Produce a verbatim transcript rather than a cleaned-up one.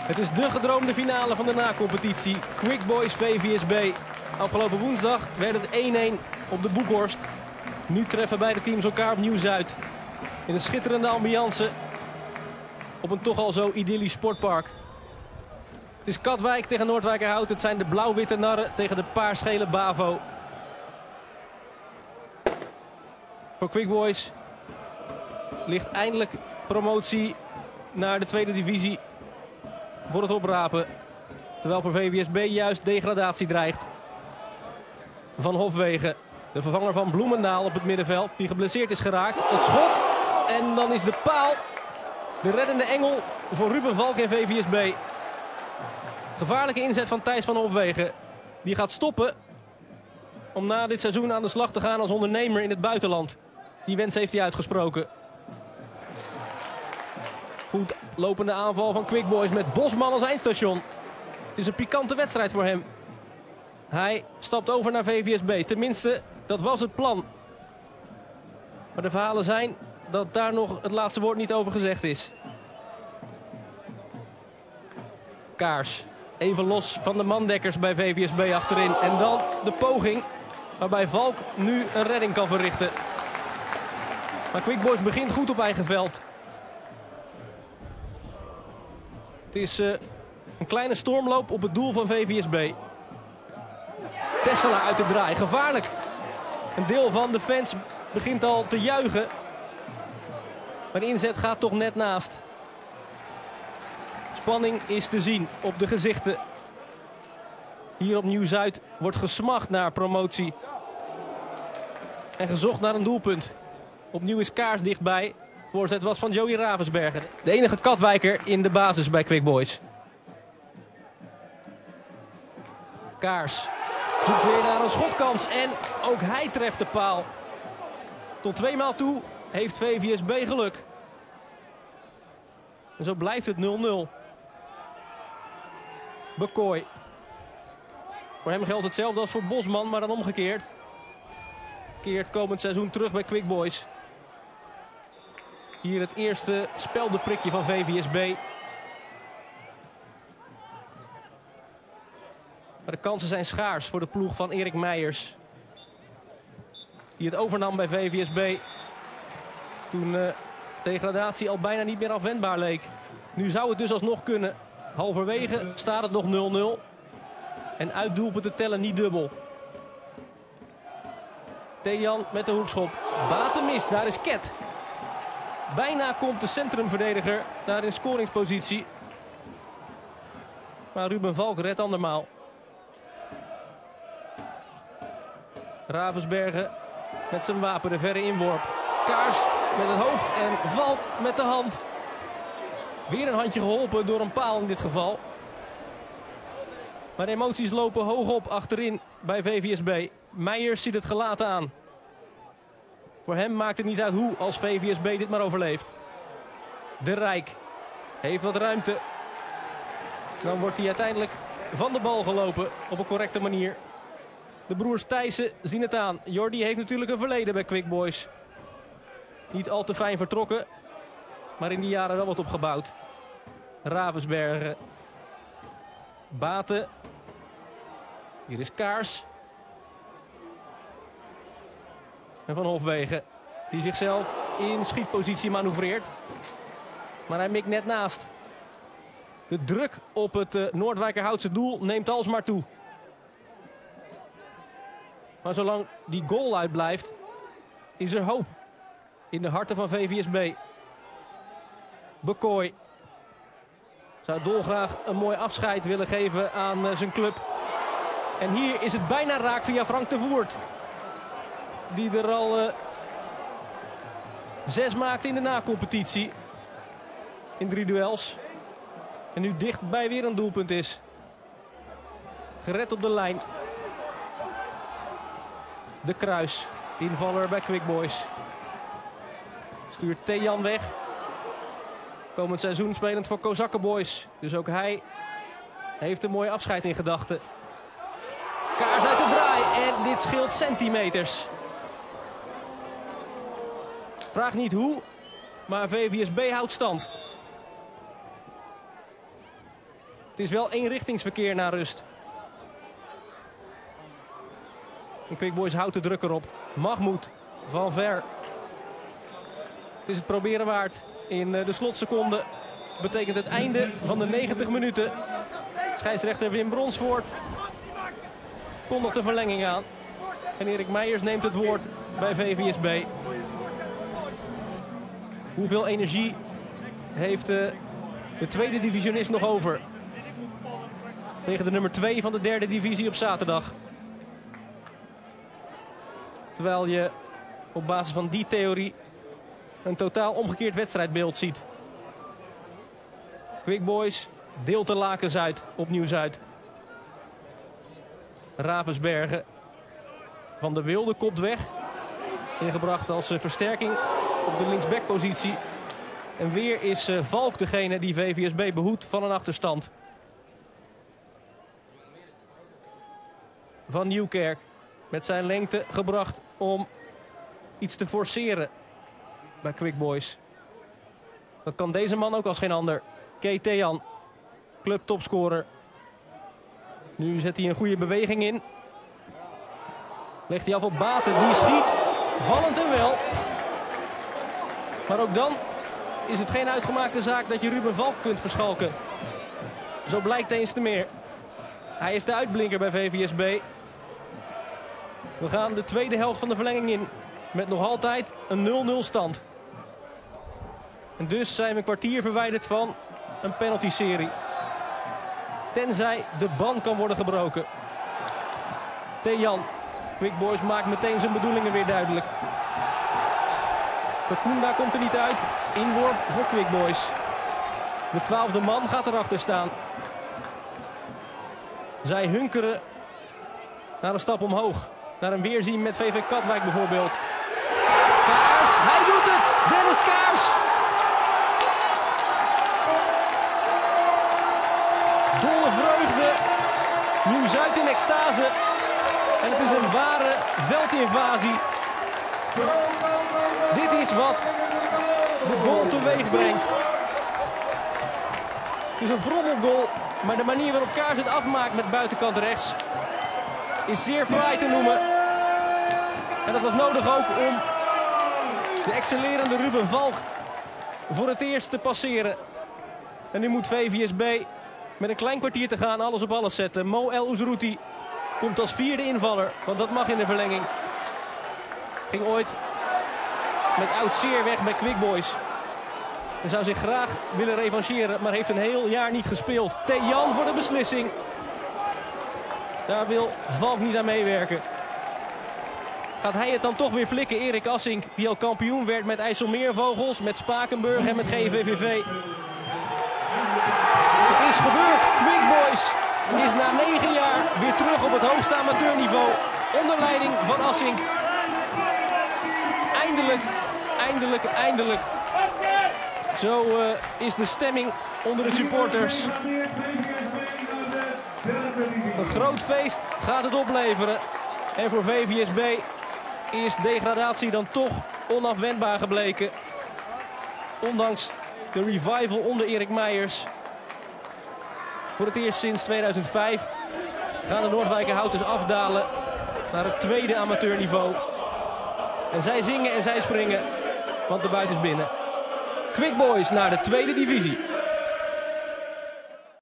Het is de gedroomde finale van de na-competitie. Quick Boys V V S B. Afgelopen woensdag werd het één-één op de Boekhorst. Nu treffen beide teams elkaar op Nieuw-Zuid. In een schitterende ambiance. Op een toch al zo idyllisch sportpark. Het is Katwijk tegen Noordwijkerhout. Het zijn de blauw-witte narren tegen de paars-gele Bavo. Voor Quick Boys ligt eindelijk promotie naar de tweede divisie voor het oprapen. Terwijl voor V V S B juist degradatie dreigt. Van Hofwegen, de vervanger van Bloemendaal op het middenveld, die geblesseerd is geraakt. Het schot en dan is de paal de reddende engel voor Ruben Valk en V V S B. Gevaarlijke inzet van Thijs van Hofwegen. Die gaat stoppen om na dit seizoen aan de slag te gaan als ondernemer in het buitenland. Die wens heeft hij uitgesproken. Goed lopende aanval van Quick Boys met Bosman als eindstation. Het is een pikante wedstrijd voor hem. Hij stapt over naar V V S B. Tenminste, dat was het plan. Maar de verhalen zijn dat daar nog het laatste woord niet over gezegd is. Kaars. Even los van de mandekkers bij V V S B achterin. En dan de poging waarbij Valk nu een redding kan verrichten. Maar Quick Boys begint goed op eigen veld. Het is uh, een kleine stormloop op het doel van V V S B. Tessela uit de draai, gevaarlijk. Een deel van de fans begint al te juichen. Maar de inzet gaat toch net naast. Spanning is te zien op de gezichten. Hier op Nieuw-Zuid wordt gesmacht naar promotie. En gezocht naar een doelpunt. Opnieuw is Kaars dichtbij. Voorzet was van Joey Ravensberger. De enige Katwijker in de basis bij Quick Boys. Kaars zoekt weer naar een schotkans. En ook hij treft de paal. Tot tweemaal toe heeft V V S B geluk. En zo blijft het nul nul. Bekooi. Voor hem geldt hetzelfde als voor Bosman, maar dan omgekeerd. Keert komend seizoen terug bij Quick Boys. Hier het eerste speldenprikje van V V S B. Maar de kansen zijn schaars voor de ploeg van Erik Meijers. Die het overnam bij V V S B. Toen uh, degradatie al bijna niet meer afwendbaar leek. Nu zou het dus alsnog kunnen. Halverwege staat het nog nul nul. En uitdoelpunten tellen niet dubbel. Thejan met de hoekschop. Baten mist, daar is Ket. Bijna komt de centrumverdediger daar in scoringspositie. Maar Ruben Valk redt andermaal. Ravensbergen met zijn wapen de verre inworp. Kaars met het hoofd en Valk met de hand. Weer een handje geholpen door een paal in dit geval. Maar de emoties lopen hoog op achterin bij V V S B. Meijers ziet het gelaten aan. Voor hem maakt het niet uit hoe als V V S B dit maar overleeft. De Rijk heeft wat ruimte. Dan wordt hij uiteindelijk van de bal gelopen op een correcte manier. De broers Thijssen zien het aan. Jordi heeft natuurlijk een verleden bij Quick Boys. Niet al te fijn vertrokken. Maar in die jaren wel wat opgebouwd. Ravensbergen. Baten. Hier is Kaars. En Van Hofwegen. Die zichzelf in schietpositie manoeuvreert. Maar hij mikt net naast. De druk op het uh, Noordwijkerhoutse doel neemt alsmaar toe. Maar zolang die goal uitblijft, is er hoop in de harten van V V S B. Bekooi zou dolgraag een mooi afscheid willen geven aan uh, zijn club. En hier is het bijna raak via Frank de Voert. Die er al uh, zes maakt in de na-competitie. In drie duels. En nu dichtbij weer een doelpunt is. Gered op de lijn. De Kruis, invaller bij Quick Boys. Stuurt Thejan weg. Komend seizoen spelend voor Kozakkenboys. Dus ook hij heeft een mooi afscheid in gedachten. Kaars uit de draai en dit scheelt centimeters. Vraag niet hoe, maar V V S B houdt stand. Het is wel eenrichtingsverkeer naar rust. En Quick Boys houdt de druk erop. Mahmoud van ver. Het is het proberen waard. In de slotseconde betekent het einde van de negentig minuten. Scheidsrechter Wim Bronsvoort kondigt de verlenging aan. En Erik Meijers neemt het woord bij V V S B. Hoeveel energie heeft de, de tweede divisionist nog over? Tegen de nummer twee van de derde divisie op zaterdag. Terwijl je op basis van die theorie een totaal omgekeerd wedstrijdbeeld ziet. Quick Boys deelt de lakens uit op Nieuw-Zuid. Ravensbergen van de Wilde kopt weg. Ingebracht als versterking op de linksbackpositie. En weer is Valk degene die V V S B behoedt van een achterstand. Van Nieuwkerk met zijn lengte gebracht om iets te forceren bij Quick Boys. Dat kan deze man ook als geen ander. Kees Thean, clubtopscorer. Nu zet hij een goede beweging in. Legt hij af op Baten, die schiet vallend en wel. Maar ook dan is het geen uitgemaakte zaak dat je Ruben Valk kunt verschalken. Zo blijkt eens te meer. Hij is de uitblinker bij V V S B. We gaan de tweede helft van de verlenging in. Met nog altijd een nul nul stand. En dus zijn we een kwartier verwijderd van een penalty-serie. Tenzij de ban kan worden gebroken. Thean. Quick Boys maakt meteen zijn bedoelingen weer duidelijk. Kakunda komt er niet uit. Inworp voor Quick Boys. De twaalfde man gaat erachter staan. Zij hunkeren naar een stap omhoog. Naar een weerzien met V V Katwijk bijvoorbeeld. Kaars, hij doet het! Dennis Kaars! Dolle vreugde. Nieuw-Zuid in extase. En het is een ware veldinvasie. Dit is wat de goal teweeg brengt. Het is een vrommelgoal, maar de manier waarop Kaars het afmaakt met buitenkant rechts is zeer fraai te noemen. En dat was nodig ook om de excellerende Ruben Valk voor het eerst te passeren. En nu moet V V S B met een klein kwartier te gaan alles op alles zetten. Mo El Ouzrouti komt als vierde invaller, want dat mag in de verlenging. Ging ooit met oud zeer weg bij Quick Boys. En zou zich graag willen revancheren, maar heeft een heel jaar niet gespeeld. Thean voor de beslissing. Daar wil Valk niet aan meewerken. Gaat hij het dan toch weer flikken? Erik Assink, die al kampioen werd met IJsselmeervogels, met Spakenburg en met G V V V. Het is gebeurd. Quick Boys is na negen jaar weer terug op het hoogste amateurniveau. Onder leiding van Assink. Eindelijk, eindelijk, eindelijk. Zo uh, is de stemming onder de supporters. Een groot feest gaat het opleveren. En voor V V S B is degradatie dan toch onafwendbaar gebleken. Ondanks de revival onder Erik Meijers. Voor het eerst sinds tweeduizend vijf gaan de Noordwijkerhouters afdalen naar het tweede amateurniveau. En zij zingen en zij springen, want de buiten is binnen. Quick Boys naar de tweede divisie.